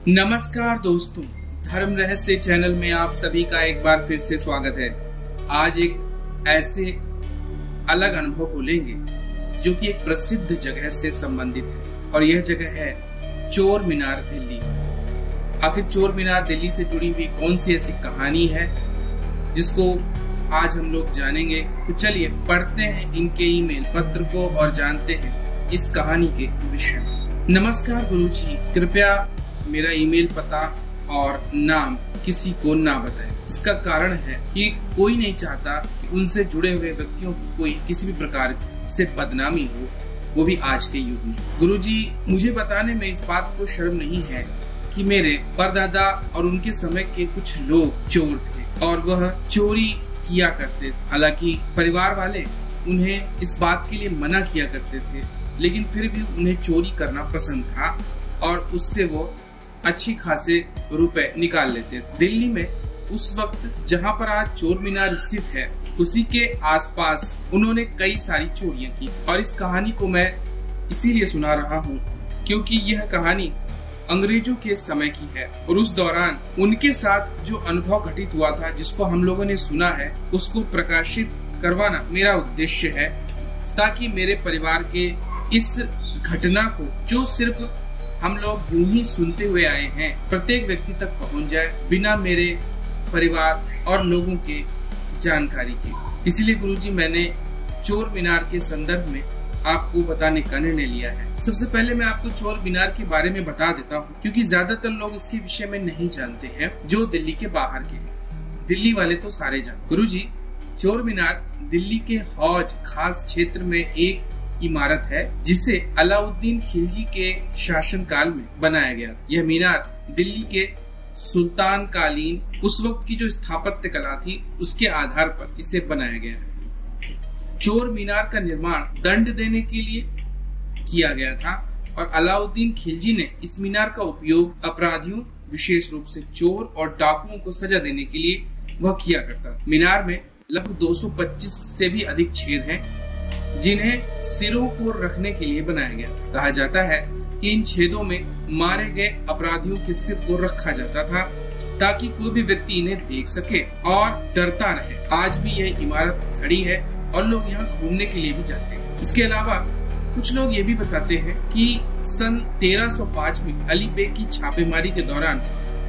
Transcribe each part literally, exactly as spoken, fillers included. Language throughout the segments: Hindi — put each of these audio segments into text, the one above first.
नमस्कार दोस्तों, धर्म रहस्य चैनल में आप सभी का एक बार फिर से स्वागत है। आज एक ऐसे अलग अनुभव को लेंगे जो कि एक प्रसिद्ध जगह से संबंधित है और यह जगह है चोर मीनार दिल्ली। आखिर चोर मीनार दिल्ली से जुड़ी हुई कौन सी ऐसी कहानी है जिसको आज हम लोग जानेंगे। तो चलिए पढ़ते हैं इनके ईमेल पत्र को और जानते हैं इस कहानी के विषय में। नमस्कार गुरुजी, कृपया मेरा ईमेल पता और नाम किसी को ना बताएं। इसका कारण है कि कोई नहीं चाहता कि उनसे जुड़े हुए व्यक्तियों की कोई किसी भी प्रकार से बदनामी हो, वो भी आज के युग में। गुरुजी, मुझे बताने में इस बात को शर्म नहीं है कि मेरे परदादा और उनके समय के कुछ लोग चोर थे और वह चोरी किया करते थे। हालांकि परिवार वाले उन्हें इस बात के लिए मना किया करते थे, लेकिन फिर भी उन्हें चोरी करना पसंद था और उससे वो अच्छी खासे रुपए निकाल लेते थे। दिल्ली में उस वक्त जहां पर आज चोर मीनार स्थित है, उसी के आसपास उन्होंने कई सारी चोरियां की और इस कहानी को मैं इसीलिए सुना रहा हूं क्योंकि यह कहानी अंग्रेजों के समय की है और उस दौरान उनके साथ जो अनुभव घटित हुआ था, जिसको हम लोगों ने सुना है, उसको प्रकाशित करवाना मेरा उद्देश्य है, ताकि मेरे परिवार के इस घटना को, जो सिर्फ हम लोग यूं ही सुनते हुए आए हैं, प्रत्येक व्यक्ति तक पहुंच जाए बिना मेरे परिवार और लोगों के जानकारी के। इसलिए गुरुजी, मैंने चोर मीनार के संदर्भ में आपको बताने का निर्णय लिया है। सबसे पहले मैं आपको चोर मीनार के बारे में बता देता हूं, क्योंकि ज्यादातर लोग इसके विषय में नहीं जानते हैं जो दिल्ली के बाहर के हैं। दिल्ली वाले तो सारे जानते। गुरुजी, चोर मीनार दिल्ली के हौज खास क्षेत्र में एक इमारत है जिसे अलाउद्दीन खिलजी के शासन काल में बनाया गया। यह मीनार दिल्ली के सुल्तान कालीन उस वक्त की जो स्थापत्य कला थी, उसके आधार पर इसे बनाया गया है। चोर मीनार का निर्माण दंड देने के लिए किया गया था और अलाउद्दीन खिलजी ने इस मीनार का उपयोग अपराधियों, विशेष रूप से चोर और डाकुओं को सजा देने के लिए वह किया करता था। मीनार में लगभग दो सौ पच्चीस से भी अधिक छेद हैं, जिन्हें सिरों को रखने के लिए बनाया गया था। कहा जाता है कि इन छेदों में मारे गए अपराधियों के सिर को रखा जाता था ताकि कोई भी व्यक्ति इन्हें देख सके और डरता रहे। आज भी यह इमारत खड़ी है और लोग यहाँ घूमने के लिए भी जाते हैं। इसके अलावा कुछ लोग ये भी बताते हैं कि सन तेरह सौ पाँच में अली बेग की छापेमारी के दौरान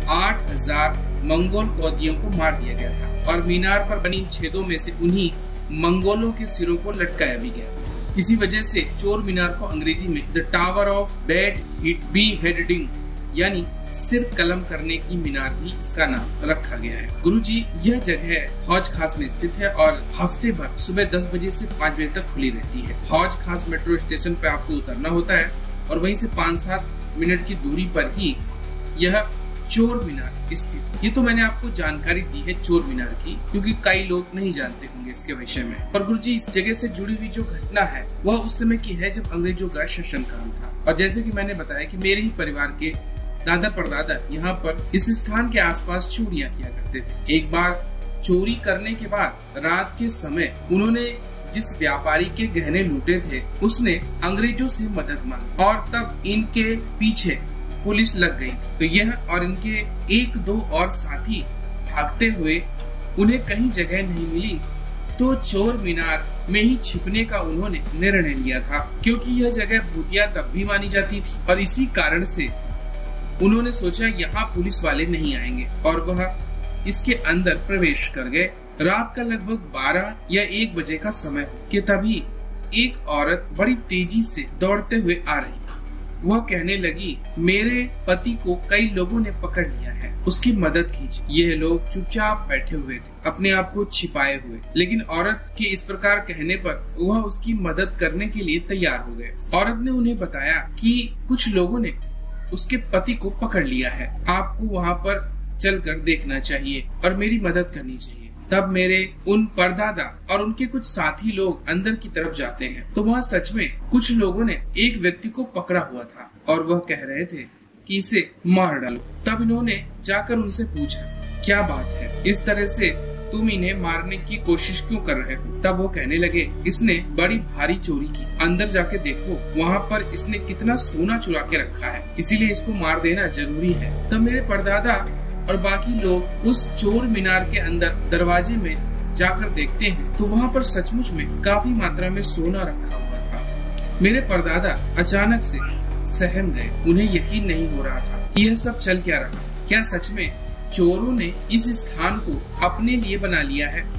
आठ हजार मंगोल कैदियों को मार दिया गया था और मीनार पर बनी छेदों में से उन्हीं मंगोलों के सिरों को लटकाया भी गया। इसी वजह से चोर मीनार को अंग्रेजी में द टावर ऑफ बेड बी हेडिंग यानी सिर कलम करने की मीनार भी इसका नाम रखा गया है। गुरुजी, यह जगह हौज खास में स्थित है और हफ्ते भर सुबह दस बजे से पाँच बजे तक खुली रहती है। हौज खास मेट्रो स्टेशन पे आपको उतरना होता है और वहीं से पाँच सात मिनट की दूरी पर ही यह चोर मीनार स्थित। ये तो मैंने आपको जानकारी दी है चोर मीनार की, क्योंकि कई लोग नहीं जानते होंगे इसके विषय में। पर गुरुजी, इस जगह से जुड़ी हुई जो घटना है वह उस समय की है जब अंग्रेजों का शासन काल था और जैसे कि मैंने बताया कि मेरे ही परिवार के दादा परदादा यहाँ पर इस स्थान के आसपास चोरियां किया करते थे। एक बार चोरी करने के बाद रात के समय उन्होंने जिस व्यापारी के गहने लूटे थे, उसने अंग्रेजों से मदद मांगी और तब इनके पीछे पुलिस लग गई। तो यह और इनके एक दो और साथी भागते हुए उन्हें कहीं जगह नहीं मिली तो चोर मीनार में ही छिपने का उन्होंने निर्णय लिया था, क्योंकि यह जगह भूतिया तब भी मानी जाती थी और इसी कारण से उन्होंने सोचा यहाँ पुलिस वाले नहीं आएंगे और वह इसके अंदर प्रवेश कर गए। रात का लगभग बारह या एक बजे का समय कि तभी एक औरत बड़ी तेजी से दौड़ते हुए आ रही। वह कहने लगी, मेरे पति को कई लोगों ने पकड़ लिया है, उसकी मदद कीजिए। यह लोग चुपचाप बैठे हुए थे, अपने आप को छिपाए हुए, लेकिन औरत के इस प्रकार कहने पर वह उसकी मदद करने के लिए तैयार हो गए। औरत ने उन्हें बताया कि कुछ लोगों ने उसके पति को पकड़ लिया है, आपको वहाँ पर चलकर देखना चाहिए और मेरी मदद करनी चाहिए। तब मेरे उन परदादा और उनके कुछ साथी लोग अंदर की तरफ जाते हैं तो वहाँ सच में कुछ लोगों ने एक व्यक्ति को पकड़ा हुआ था और वह कह रहे थे कि इसे मार डालो। तब इन्होंने जाकर उनसे पूछा, क्या बात है? इस तरह से तुम इन्हें मारने की कोशिश क्यों कर रहे हो? तब वो कहने लगे, इसने बड़ी भारी चोरी की, अंदर जाके देखो वहाँ पर इसने कितना सोना चुरा के रखा है, इसीलिए इसको मार देना जरूरी है। तब मेरे परदादा और बाकी लोग उस चोर मीनार के अंदर दरवाजे में जाकर देखते हैं तो वहाँ पर सचमुच में काफी मात्रा में सोना रखा हुआ था। मेरे परदादा अचानक से सहम गए, उन्हें यकीन नहीं हो रहा था कि यह सब चल क्या रहा। क्या सच में चोरों ने इस स्थान को अपने लिए बना लिया है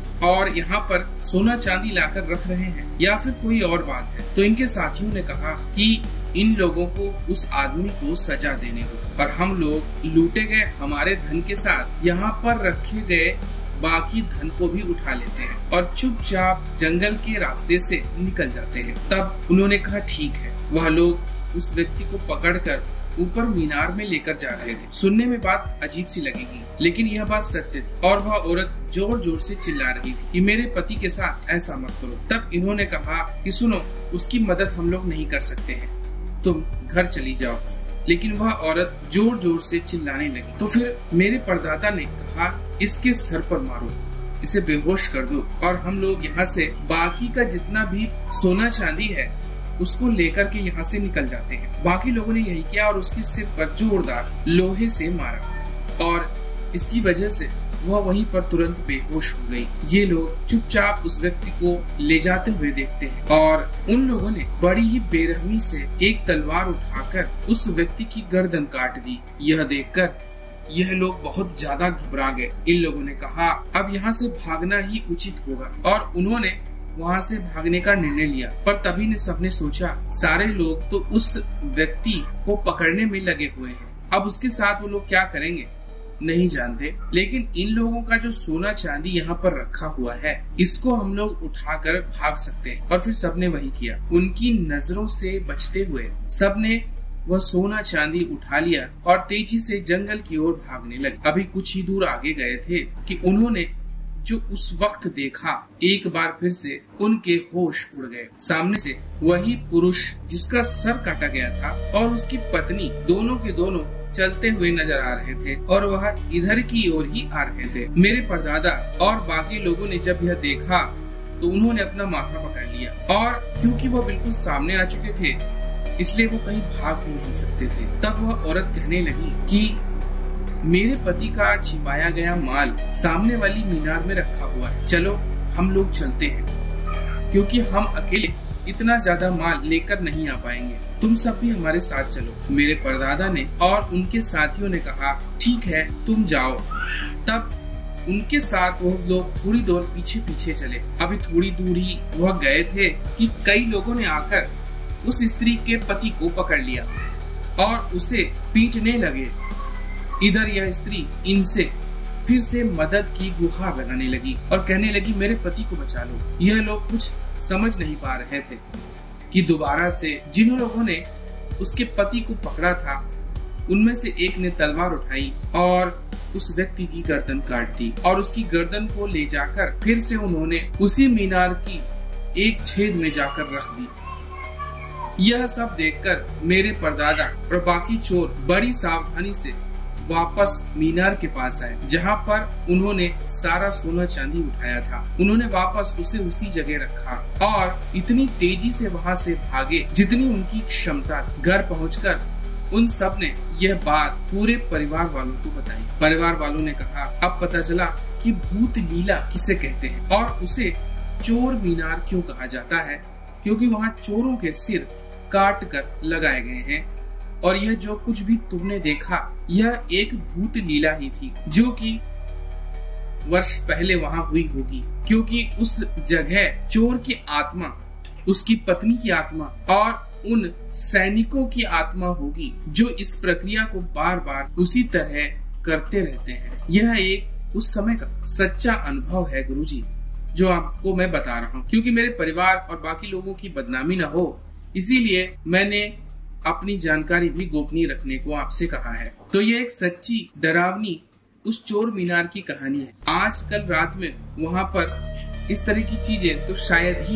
और यहाँ पर सोना चांदी लाकर रख रहे हैं, या फिर कोई और बात है? तो इनके साथियों ने कहा कि इन लोगों को उस आदमी को सजा देने को, और हम लोग लूटे गए हमारे धन के साथ यहाँ पर रखे गए बाकी धन को भी उठा लेते हैं और चुपचाप जंगल के रास्ते से निकल जाते हैं। तब उन्होंने कहा ठीक है। वह लोग उस व्यक्ति को पकड़कर ऊपर मीनार में लेकर जा रहे थे। सुनने में बात अजीब सी लगेगी, लेकिन यह बात सत्य थी और वह औरत जोर जोर से चिल्ला रही थी कि मेरे पति के साथ ऐसा मत करो। तब इन्होंने कहा कि सुनो, उसकी मदद हम लोग नहीं कर सकते हैं, तुम घर चली जाओ। लेकिन वह औरत जोर जोर से चिल्लाने लगी। तो फिर मेरे परदादा ने कहा, इसके सर पर मारो, इसे बेहोश कर दो और हम लोग यहाँ से बाकी का जितना भी सोना चांदी है उसको लेकर के यहाँ से निकल जाते हैं। बाकी लोगों ने यही किया और उसके सिर पर जोरदार लोहे से मारा और इसकी वजह से वह वहीं पर तुरंत बेहोश हो गई। ये लोग चुपचाप उस व्यक्ति को ले जाते हुए देखते हैं और उन लोगों ने बड़ी ही बेरहमी से एक तलवार उठाकर उस व्यक्ति की गर्दन काट दी। यह देखकर यह लोग बहुत ज्यादा घबरा गए। इन लोगों ने कहा अब यहाँ से भागना ही उचित होगा और उन्होंने वहाँ से भागने का निर्णय लिया। पर तभी ने सबने सोचा सारे लोग तो उस व्यक्ति को पकड़ने में लगे हुए हैं, अब उसके साथ वो लोग क्या करेंगे नहीं जानते। लेकिन इन लोगों का जो सोना चांदी यहाँ पर रखा हुआ है इसको हम लोग उठाकर भाग सकते हैं। और फिर सबने वही किया। उनकी नजरों से बचते हुए सबने वह सोना चांदी उठा लिया और तेजी से जंगल की ओर भागने लगे। अभी कुछ ही दूर आगे गए थे कि उन्होंने जो उस वक्त देखा, एक बार फिर से उनके होश उड़ गए। सामने से वही पुरुष जिसका सर काटा गया था और उसकी पत्नी दोनों के दोनों चलते हुए नजर आ रहे थे और वह इधर की ओर ही आ रहे थे। मेरे परदादा और बाकी लोगों ने जब यह देखा तो उन्होंने अपना माथा पकड़ लिया और क्योंकि वह बिल्कुल सामने आ चुके थे इसलिए वो कहीं भाग भी नहीं सकते थे। तब वह औरत कहने लगी कि मेरे पति का छिपाया गया माल सामने वाली मीनार में रखा हुआ है, चलो हम लोग चलते हैं क्योंकि हम अकेले इतना ज्यादा माल लेकर नहीं आ पाएंगे, तुम सब भी हमारे साथ चलो। मेरे परदादा ने और उनके साथियों ने कहा ठीक है तुम जाओ। तब उनके साथ वो लोग थोड़ी दूर पीछे पीछे चले। अभी थोड़ी दूर ही वह गए थे कि कई लोगों ने आकर उस स्त्री के पति को पकड़ लिया और उसे पीटने लगे। इधर यह स्त्री इनसे फिर से मदद की गुहार लगाने लगी और कहने लगी मेरे पति को बचा लो। यह लोग कुछ समझ नहीं पा रहे थे कि दोबारा से जिन लोगों ने उसके पति को पकड़ा था उनमें से एक ने तलवार उठाई और उस व्यक्ति की गर्दन काट दी और उसकी गर्दन को ले जाकर फिर से उन्होंने उसी मीनार की एक छेद में जाकर रख दी। यह सब देखकर मेरे परदादा और बाकी चोर बड़ी सावधानी से वापस मीनार के पास आए जहाँ पर उन्होंने सारा सोना चांदी उठाया था। उन्होंने वापस उसे उसी जगह रखा और इतनी तेजी से वहाँ से भागे जितनी उनकी क्षमता थी। घर पहुँचकर उन सब ने यह बात पूरे परिवार वालों को बताई। परिवार वालों ने कहा अब पता चला कि भूत लीला किसे कहते हैं और उसे चोर मीनार क्यों कहा जाता है, क्योंकि वहाँ चोरों के सिर काट कर लगाए गए हैं और यह जो कुछ भी तुमने देखा यह एक भूत लीला ही थी जो कि वर्ष पहले वहाँ हुई होगी, क्योंकि उस जगह चोर की आत्मा, उसकी पत्नी की आत्मा और उन सैनिकों की आत्मा होगी जो इस प्रक्रिया को बार बार उसी तरह करते रहते हैं। यह एक उस समय का सच्चा अनुभव है गुरुजी जो आपको मैं बता रहा हूँ, क्योंकि मेरे परिवार और बाकी लोगों की बदनामी न हो इसीलिए मैंने अपनी जानकारी भी गोपनीय रखने को आपसे कहा है। तो ये एक सच्ची डरावनी उस चोर मीनार की कहानी है। आज कल रात में वहाँ पर इस तरह की चीजें तो शायद ही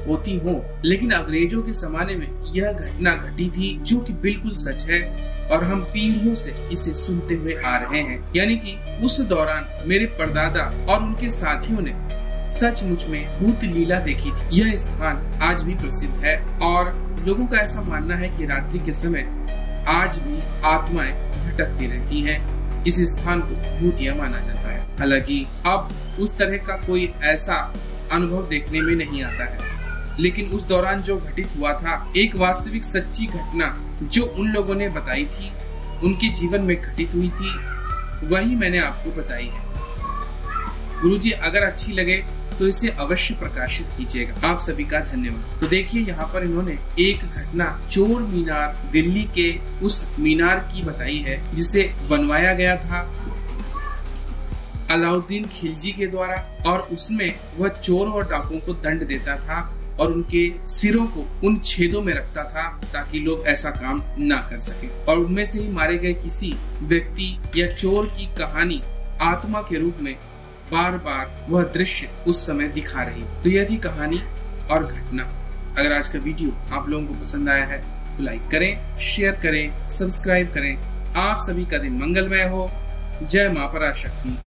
होती हो, लेकिन अंग्रेजों के जमाने में यह घटना घटी थी जो कि बिल्कुल सच है और हम पीढ़ियों से इसे सुनते हुए आ रहे हैं। यानी कि उस दौरान मेरे परदादा और उनके साथियों ने सचमुच में भूत लीला देखी थी। यह स्थान आज भी प्रसिद्ध है और लोगों का ऐसा मानना है कि रात्रि के समय आज भी आत्माएं भटकती रहती हैं। इस स्थान को भूतिया माना जाता है। हालांकि अब उस तरह का कोई ऐसा अनुभव देखने में नहीं आता है, लेकिन उस दौरान जो घटित हुआ था एक वास्तविक सच्ची घटना जो उन लोगों ने बताई थी, उनके जीवन में घटित हुई थी, वही मैंने आपको बताई है। गुरुजी, अगर अच्छी लगे तो इसे अवश्य प्रकाशित कीजिएगा। आप सभी का धन्यवाद। तो देखिए, यहाँ पर इन्होंने एक घटना चोर मीनार दिल्ली के उस मीनार की बताई है जिसे बनवाया गया था अलाउद्दीन खिलजी के द्वारा, और उसमें वह चोर और डाकुओं को दंड देता था और उनके सिरों को उन छेदों में रखता था ताकि लोग ऐसा काम ना कर सके। और उनमें से ही मारे गए किसी व्यक्ति या चोर की कहानी आत्मा के रूप में बार बार वह दृश्य उस समय दिखा रही। तो यह थी कहानी और घटना। अगर आज का वीडियो आप लोगों को पसंद आया है तो लाइक करें, शेयर करें, सब्सक्राइब करें। आप सभी का दिन मंगलमय हो। जय मां पराशक्ति।